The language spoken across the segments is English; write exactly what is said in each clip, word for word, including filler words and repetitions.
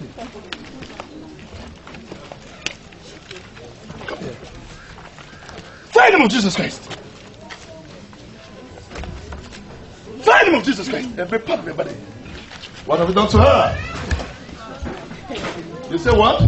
Come here. Fire in the name of Jesus Christ. Fire in the name of Jesus Christ. Every part of your body. What have you done to her? You say what?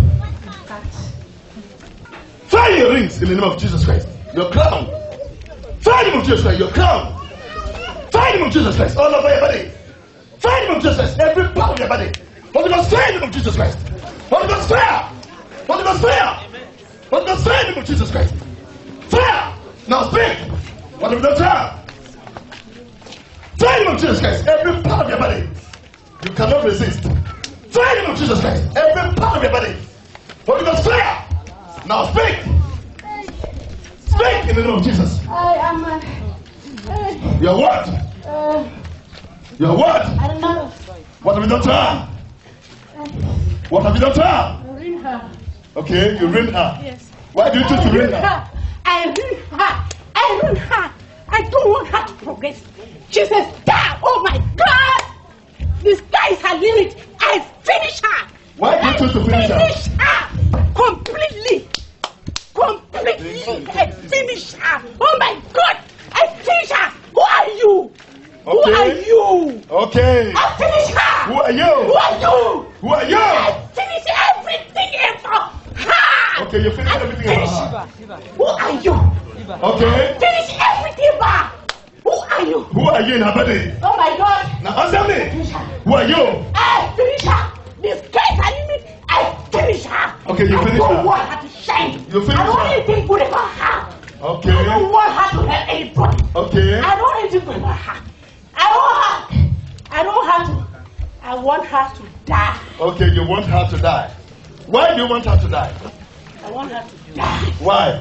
Fire your rings in the name of Jesus Christ. Your crown. Fire in the name of Jesus Christ. Your crown. Fire in the name of Jesus Christ. All over your body. Fire in the name of Jesus Christ. Every part of your body. Holy Ghost fire in the name of Jesus Christ. Holy Ghost fire. Holy Ghost fire. Holy Ghost fire in the name of Jesus Christ. Fire. Now speak. What have you done to her? Fire in the name of Jesus Christ. Every part of your body. You cannot resist. Fire in the name of Jesus Christ. Every part of your body. Holy Ghost fire. Now speak. Speak in the name of Jesus. I am a... Uh, Your what? uh, Your what? I don't know. What have you done to her? Uh, What have you done to her? I ring her. Okay, you ring her. Yes. Why do you choose to I ring ring her? her. I ring her. I ring her. I don't want her to progress. She says, "Damn! Oh my God! The sky is her limit. I finish her." Why do you choose to finish her? Finish her completely. Completely. I finish her. Oh my God! I finish her. Who are you? Who Okay. are you? Okay. I finish her. Who are you? Who are you? Who are you? I finish everything about her. Okay, you finish everything about her. Who are you? Okay. Finish everything about. Who are you? Who are you in her body? Oh my God! Now answer me. Finish her. Who are you? I finish her. This case I limit. I finish her. Okay, you I finish don't her. want her to shine. You finish I don't her. want anything good about her. Okay. I don't want her to hurt anybody. Okay. I don't want anything good about her. I don't want her. I don't want her to. I want her to die. Okay, you want her to die. Why do you want her to die? I want her to die. Why?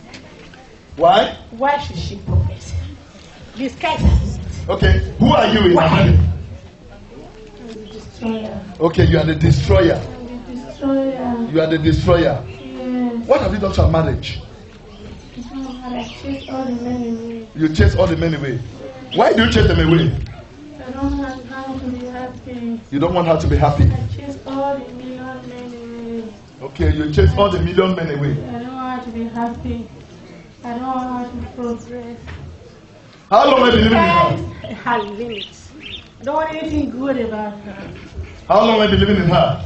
Why? Why should she progress? This case. Okay, who are you in her body? Destroyer. Okay, you are the destroyer. The destroyer. You are the destroyer. Yes. What have you done to her marriage? I chase all the men away. You chase all the men away. Why do you chase them away? I don't want her to be happy. You don't want her to be happy. I chase all the million men away. Okay, you chase all the million men away. I don't want her to be happy. I don't want her to progress. How long have you been living in her? Her limits. I don't want anything good about her. How long have you been living in her?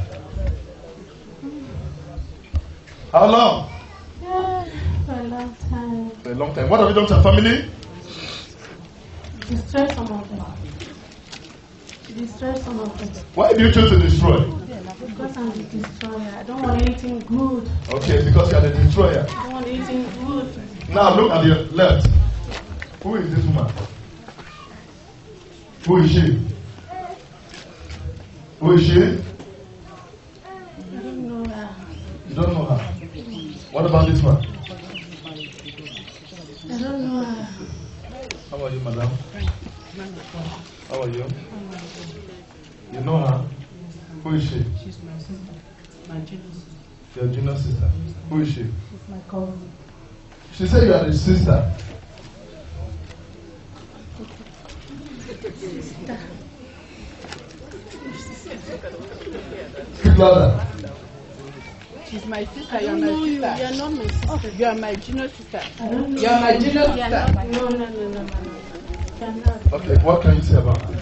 How long? Yeah, for a long time. For a long time. What have you done to her family? Destroy some of them. Destroy some of them. Why do you choose to destroy? Because I'm the destroyer. I don't want anything good. Okay, because you are the destroyer. I don't want anything good. Now look at your left. Who is this woman? Who is she? Who is she? I don't know her. You don't know her. What about this one? I don't know her. How are you, madam? How are you? You know her? Who is she? She's my sister, my junior sister. Your junior sister. Who is she? She's my cousin. She said you are the sister. Speak louder. She's my sister. I You're don't my know you. sister. You're not my sister. Oh, you're my junior sister. I don't know. You're my junior You're sister. not. No, no, no, no, no, no. You're not. Okay, what can you say about her?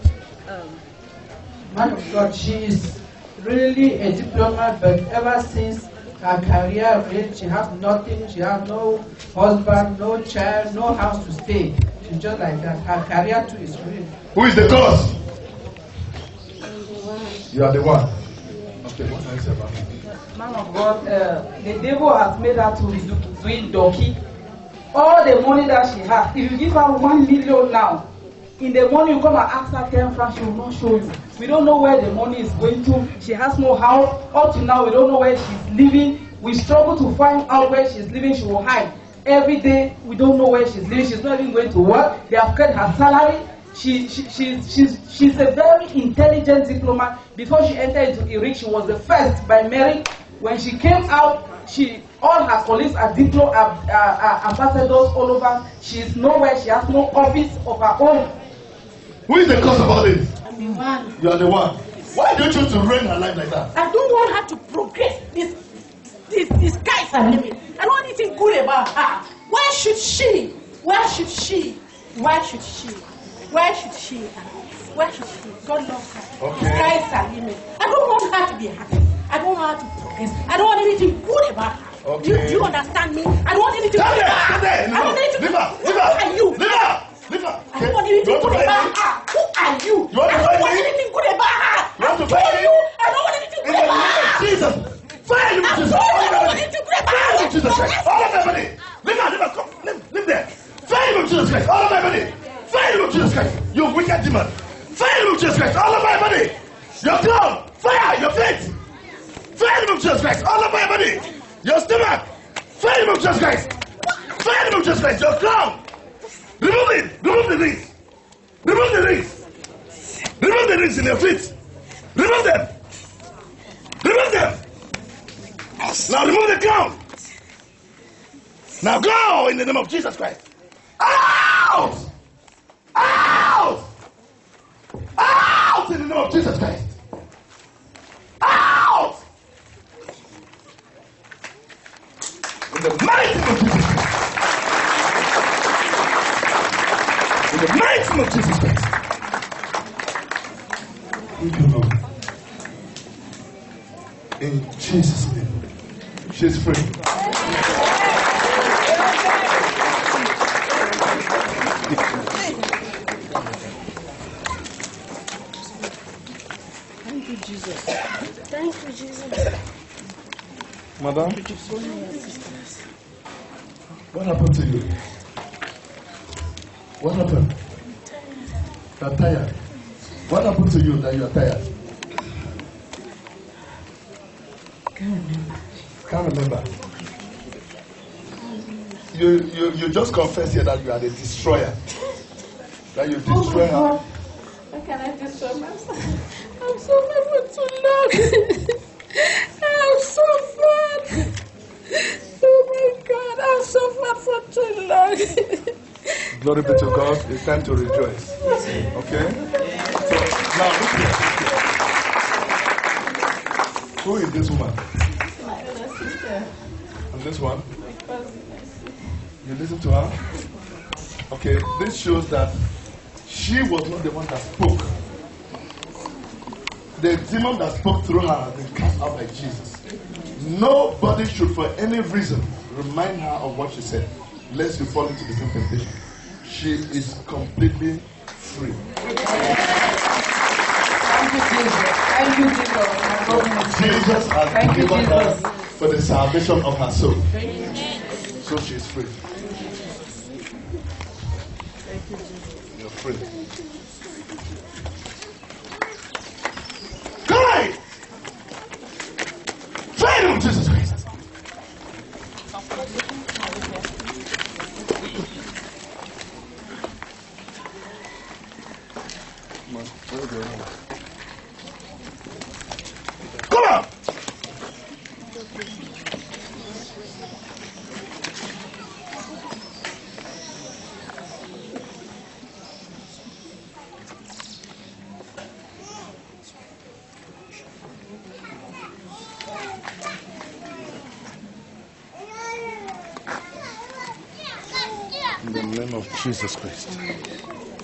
Man of God, she is really a diplomat, but ever since her career failed, she has nothing. She has no husband, no child, no house to stay. She's just like that. Her career too is ruined. Who is the cause? I'm the one. You are the one. Okay, what can you say about her? Man of God, uh, the devil has made her to be do- doing donkey. All the money that she has, if you give her one million now, in the morning you come and ask her ten francs, she will not show you. We don't know where the money is going to. She has no house. Up to now, we don't know where she's living. We struggle to find out where she's living. She will hide. Every day, we don't know where she's living. She's not even going to work. They have cut her salary. She, she, she, she's, she's a very intelligent diplomat. Before she entered into Iraq, she was the first by merit. When she came out, she, all her colleagues are diplo, uh, uh, uh, ambassadors all over. She's nowhere. She has no office of her own. Who is the cause of all this? I'm the one. You are the one. Why do you choose to ruin her life like that? I don't want her to progress. This, this, this sky's her limit. I don't want anything good about her. Why should she? Why should she? Why should she? Why should she? Why should she? God loves her. Okay. The sky's her limit. I don't want her to be happy. I don't want her to progress. I don't want anything good about her. Okay. Do, you, do you understand me? I don't want anything Stand good there, about her. stand there. I don't want anything Leave good her, leave Who her. are you? Leave her, leave her. I don't want anything You want good to about fight me? her. Who are you? You want to I don't fight want me? anything good about her. You want to I fight told me? you, I don't want anything In good the about name of her. Jesus. Fire him, I Jesus. told you, I All don't of want everybody. anything good about Fire her. him, Jesus Christ. All of everybody. Leave her, leave her. Come, leave, leave there. Fire him, Jesus Christ. All of everybody. Fire him, Jesus Christ. You wicked demon. Fire him, Jesus Christ. All of everybody. Your clown. Fire your feet. Fire him, Jesus Christ. All of everybody. Your stomach. Fire him, Jesus Christ. Fire him, Jesus Christ. Your clown. Remove it. Remove the rings. Remove the rings. Remove the rings in your feet. Remove them. Remove them. Now remove the crown. Now go in the name of Jesus Christ. Out! Out! Out in the name of Jesus Christ. Out! In the mighty name of Jesus Christ. In the mighty name of Jesus Christ. Thank you, Lord. In Jesus' name. She's free. Thank you, Jesus. Thank you, Jesus. Madam, what happened to you? What happened? You're tired. What happened to you that you're tired? Can't remember. Can't remember. You, you, you just confessed here that you are the destroyer. That you destroy her. How can I destroy myself? I'm suffering for too long. I'm suffered. Oh my God, I've suffered for too long. Glory be to God. It's time to rejoice. Okay? So, now look here. Who is this woman? My elder sister. And this one? My cousin. You listen to her? Okay, this shows that she was not the one that spoke. The demon that spoke through her has been cast out by Jesus. Nobody should for any reason remind her of what she said, lest you fall into the same temptation. She is completely free. Thank you, Jesus. Thank you, Jesus. My goodness. Jesus has Thank you, delivered her Jesus. for the salvation of her soul. So she is free. You're free. Cry! Try it with Jesus Christ. Come on! In the name of Jesus Christ.